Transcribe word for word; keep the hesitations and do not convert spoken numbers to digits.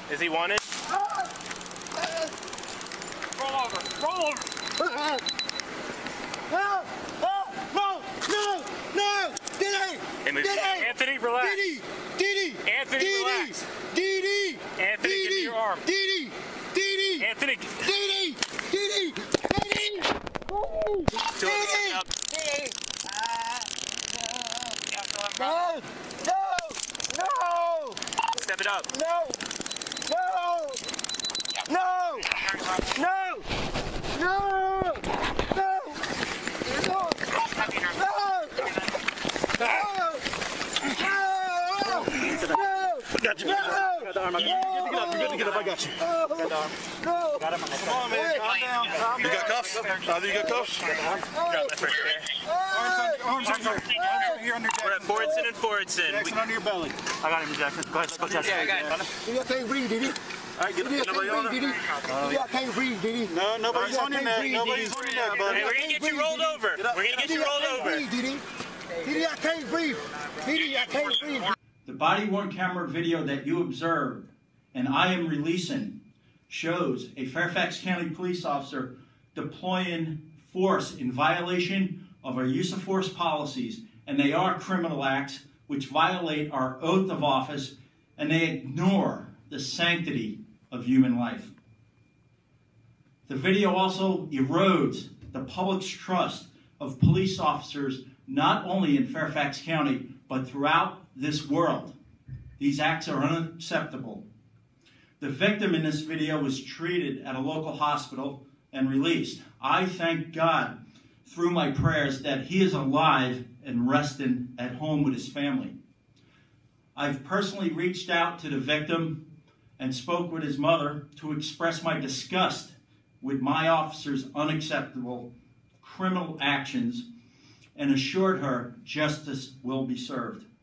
Is he wanted? Roll over. Roll over. No! No! No! No! No! Diddy! Diddy! Anthony, relax. Diddy! Diddy! Anthony, Diddy! relax. Diddy! Anthony, give me your arm. Diddy! Diddy! Anthony. Diddy! Diddy! Diddy! Diddy! Diddy! No! No! No! Step it up. No! No! No! No! No! No! No! I got you. I got the arm. You're good to get up. I got you. No! No! Got him. Come on, man. Calm down. Calm down. You got cuffs? Either you got cuffs? Got that right there. Arms Arms under here under We're at Fordson and Fordson. Jackson under your belly. I got him, Jackson. Go ahead, let's go, Jackson. Yeah, I got it. Diddy, I can't breathe, Diddy. All right, get Diddy, I up. Nobody on can't breathe, Diddy. Diddy, I can't breathe, Diddy. No, nobody's Diddy, I on your can't neck. breathe, Nobody's Diddy. on your neck, buddy. Hey, we're gonna get you rolled over. We're gonna get you rolled over. Diddy, Diddy, I can't breathe. Diddy, I can't breathe. The body-worn camera video that you observed and I am releasing shows a Fairfax County police officer deploying force in violation of our use of force policies, and they are criminal acts which violate our oath of office, and they ignore the sanctity of human life. The video also erodes the public's trust of police officers not only in Fairfax County, but throughout this world. These acts are unacceptable. The victim in this video was treated at a local hospital and released. I thank God through my prayers that he is alive and resting at home with his family. I've personally reached out to the victim and spoke with his mother to express my disgust with my officer's unacceptable criminal actions and assured her justice will be served.